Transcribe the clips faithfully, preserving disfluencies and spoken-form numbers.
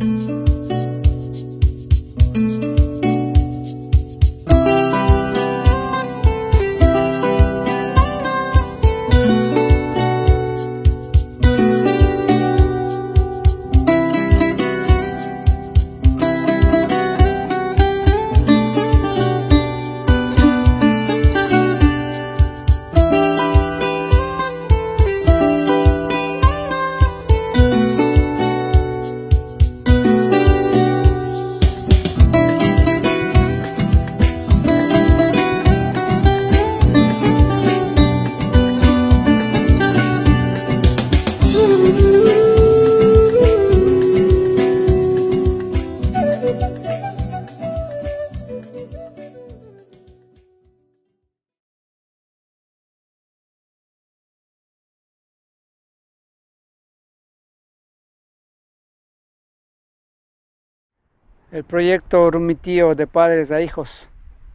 El proyecto Rumitío de padres a hijos.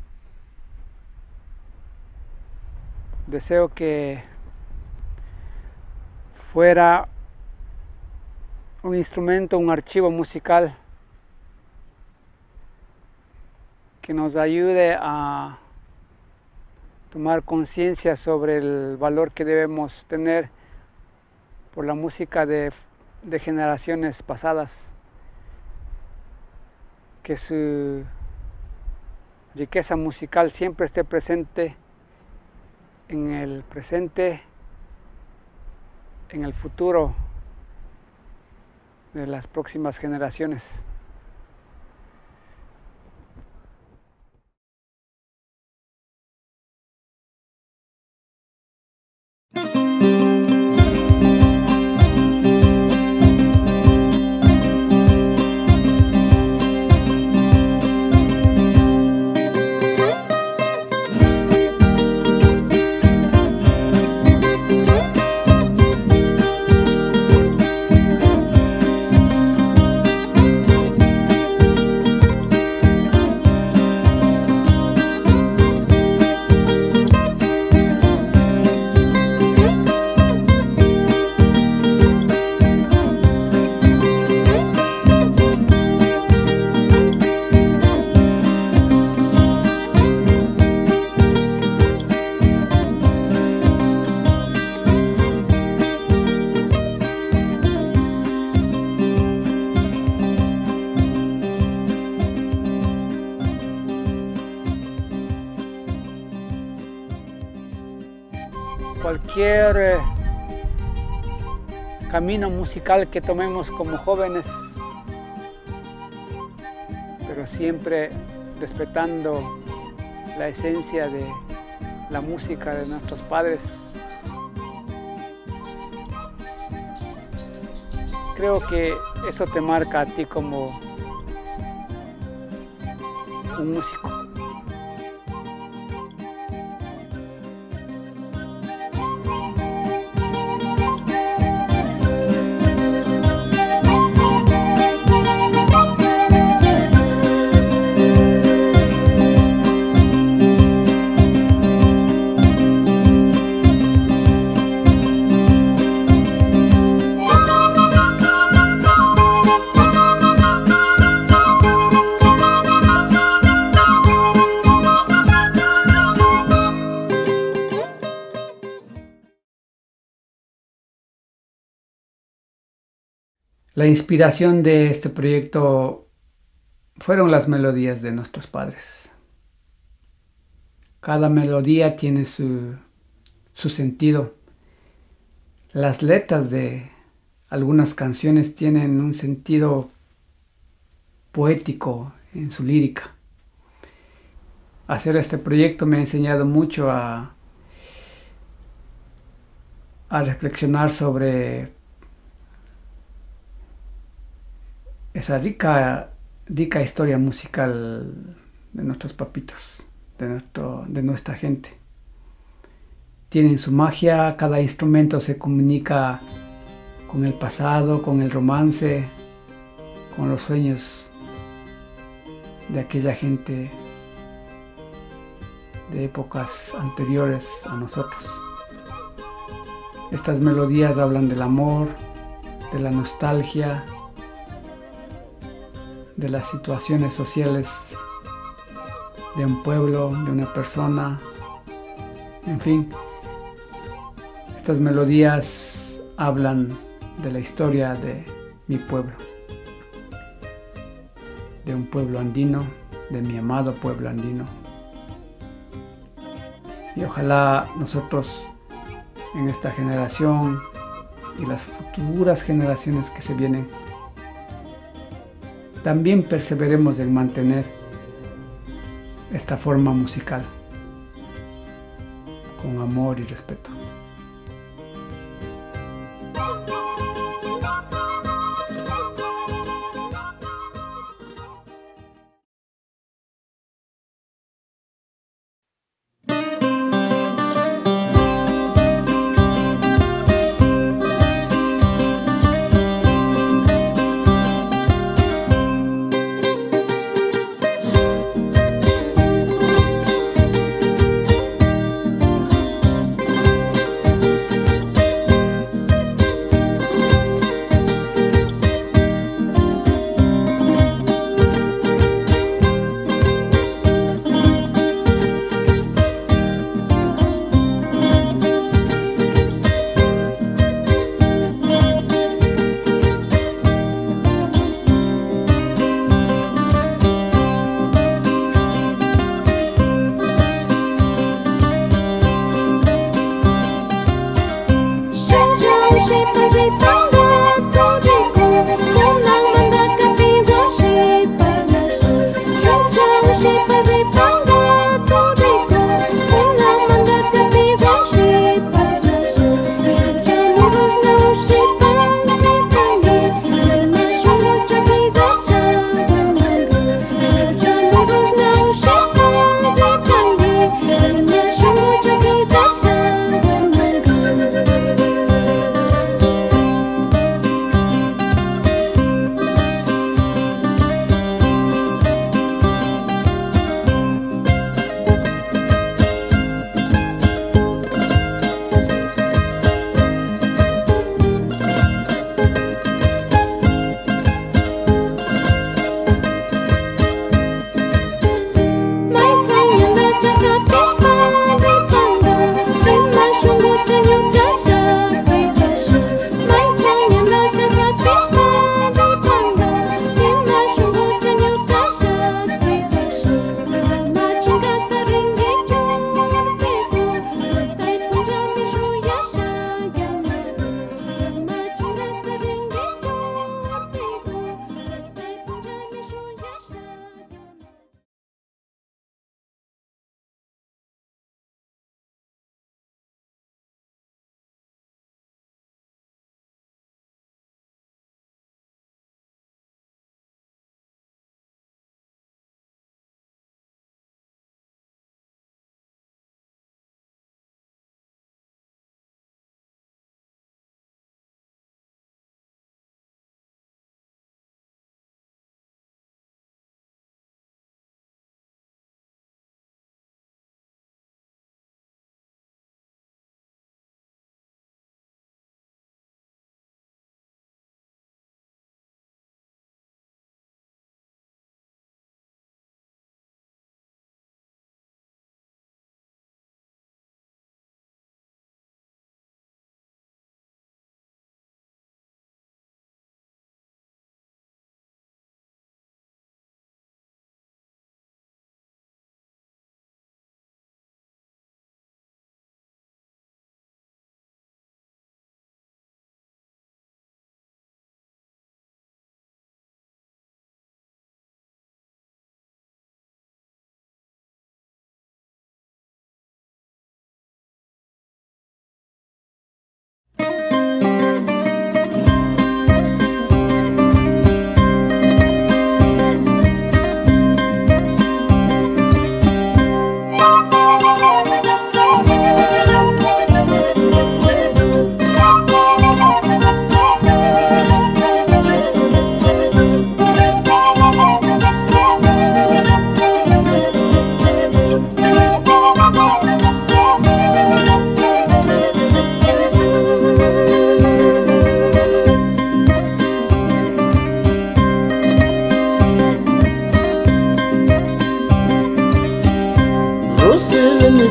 Deseo que fuera un instrumento, un archivo musical que nos ayude a tomar conciencia sobre el valor que debemos tener por la música de, de generaciones pasadas, que su riqueza musical siempre esté presente en el presente, en el futuro de las próximas generaciones. Cualquier eh, camino musical que tomemos como jóvenes, pero siempre respetando la esencia de la música de nuestros padres. Creo que eso te marca a ti como un músico. La inspiración de este proyecto fueron las melodías de nuestros padres. Cada melodía tiene su, su sentido. Las letras de algunas canciones tienen un sentido poético en su lírica. Hacer este proyecto me ha enseñado mucho a, a reflexionar sobre esa rica, rica historia musical de nuestros papitos, de, nuestro, de nuestra gente. Tienen su magia, cada instrumento se comunica con el pasado, con el romance, con los sueños de aquella gente de épocas anteriores a nosotros. Estas melodías hablan del amor, de la nostalgia, de las situaciones sociales de un pueblo, de una persona, en fin. Estas melodías hablan de la historia de mi pueblo, de un pueblo andino, de mi amado pueblo andino. Y ojalá nosotros en esta generación y las futuras generaciones que se vienen también perseveremos en mantener esta forma musical con amor y respeto.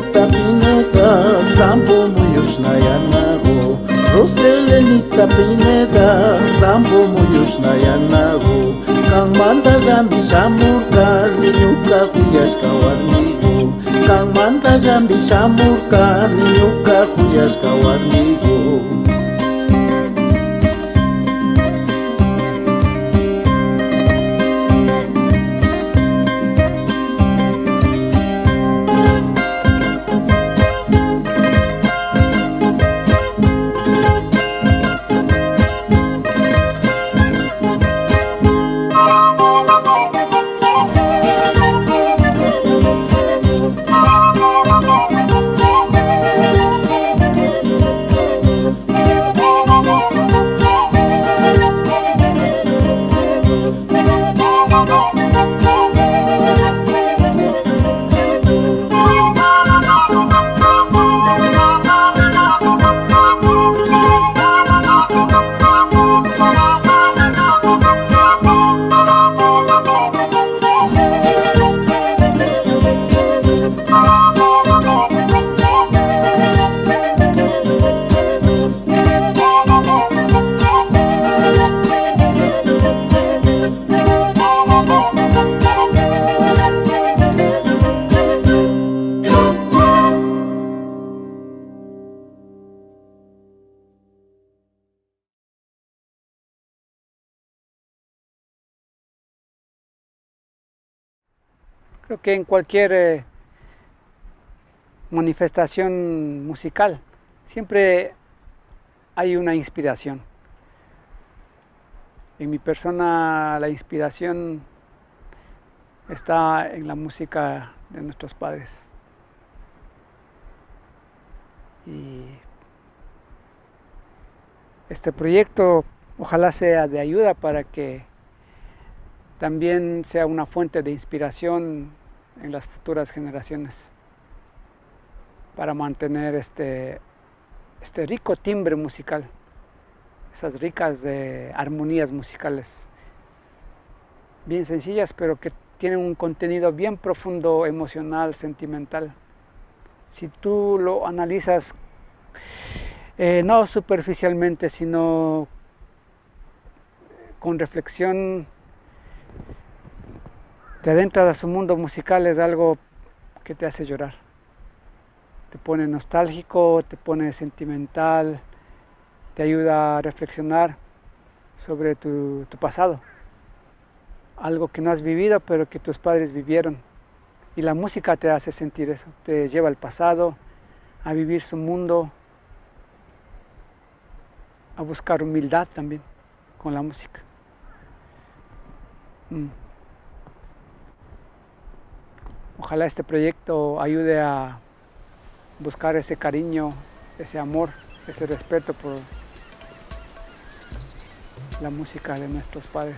Roselenita Pineda, Sambo Muyushnayanago. Roselenita Pineda, Sambo Muyushnayanago. Kang manda jambi shamurkar, niñuka kuyashka warmigo. Kang manda jambi shamurkar, niñuka kuyashka warmigo. Creo que en cualquier eh, manifestación musical siempre hay una inspiración. En mi persona la inspiración está en la música de nuestros padres. Y este proyecto ojalá sea de ayuda para que también sea una fuente de inspiración en las futuras generaciones para mantener este, este rico timbre musical, esas ricas de armonías musicales, bien sencillas pero que tienen un contenido bien profundo, emocional, sentimental. Si tú lo analizas eh, no superficialmente, sino con reflexión, te adentras a su mundo musical, es algo que te hace llorar. Te pone nostálgico, te pone sentimental, te ayuda a reflexionar sobre tu, tu pasado. Algo que no has vivido, pero que tus padres vivieron. Y la música te hace sentir eso, te lleva al pasado, a vivir su mundo, a buscar humildad también con la música. Mm. Ojalá este proyecto ayude a buscar ese cariño, ese amor, ese respeto por la música de nuestros padres.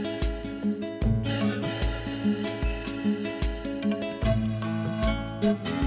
Thank you.